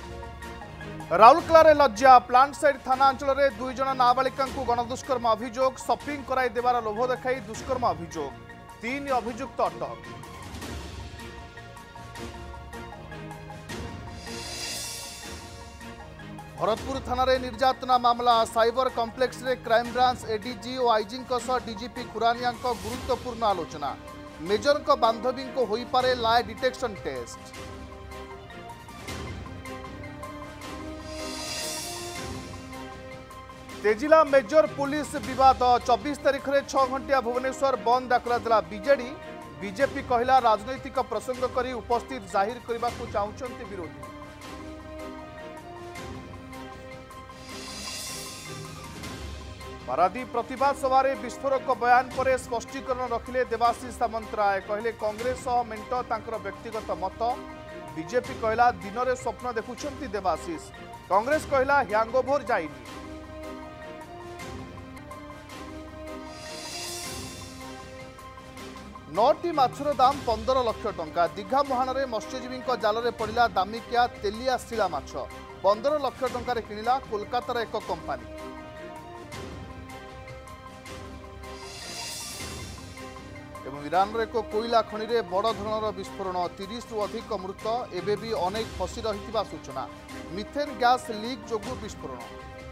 राउरकेला लज्जा plant side थाना अंचल में 2 जन नाबालिका गणदुष्कर्म अभियोग सपिंग कराई देवार लोभ देखाई दुष्कर्म अभियोग 3 अभियुक्त अटक। भरतपुर थाना निर्यातना मामला साइबर कॉम्प्लेक्स रे क्राइम ब्रांच एडीजी और आईजी डीजीपी खुरानिया गुरुत्वपूर्ण आलोचना मेजर बांधवी को हो पारे लाए डिटेक्शन टेस्ट। तेजिला मेजर पुलिस विवाद 24 तारीख में 6 घंटिया भुवनेश्वर बंद डाकरा बीजेडी बीजेपी कहला राजनैतिक प्रसंग करी उपस्थित जाहिर करने को चाहते विरोधी। पारादीप प्रतिवाद सभा विस्फोरक बयान पर स्पष्टीकरण रखिले देवाशीष सामंतराय कहले कांग्रेस मेंट तांकर व्यक्तिगत मत बीजेपी कहला दिन में स्वप्न देखुंट देवाशीष कांग्रेस कहला हैंगओवर जाइनी। नौटी माछर दाम 15 लाख टंका दीघा मुहाण में मत्स्यजीवी जाल में पड़ा दामिकिया तेलिया शिला माछ 15 लाख टंकार किणिला कोलकातार एक कंपानी। एवं ईरान एक कोयला खनि में बड़ धरणर विस्फोरण 30 रु अधिक मृत एवं भी अनेक फसी रही सूचना मिथेन गैस लीक जोगु विस्फोरण।